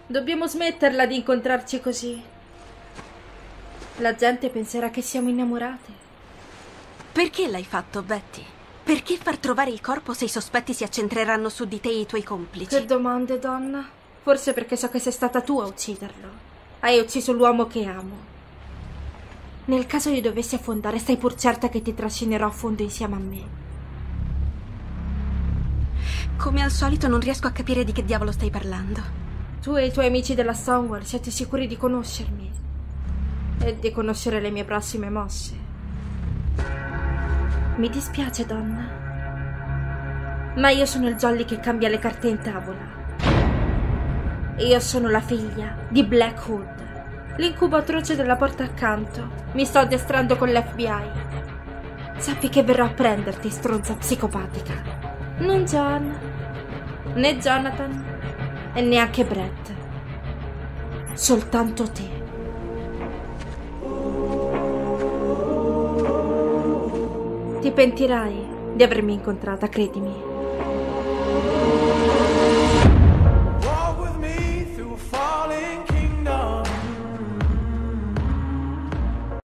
Dobbiamo smetterla di incontrarci così. La gente penserà che siamo innamorate. Perché l'hai fatto, Betty? Perché far trovare il corpo se i sospetti si accentreranno su di te e i tuoi complici? Che domande, donna. Forse perché so che sei stata tu a ucciderlo. Hai ucciso l'uomo che amo. Nel caso io dovessi affondare, stai pur certa che ti trascinerò a fondo insieme a me. Come al solito non riesco a capire di che diavolo stai parlando. Tu e i tuoi amici della Stonewall siete sicuri di conoscermi e di conoscere le mie prossime mosse. Mi dispiace, donna, ma io sono il jolly che cambia le carte in tavola. Io sono la figlia di Black Hood, l'incubo atroce della porta accanto. Mi sto addestrando con l'FBI. Sappi che verrò a prenderti, stronza psicopatica. Non John, né Jonathan, e neanche Brett. Soltanto te. Ti pentirai di avermi incontrata, credimi.